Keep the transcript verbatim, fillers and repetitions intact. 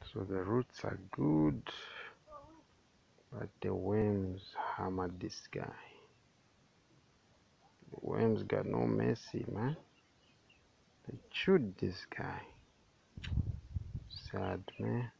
So the roots are good, but the worms hammered this guy. The worms got no mercy, man. They chewed this guy. Sad, man.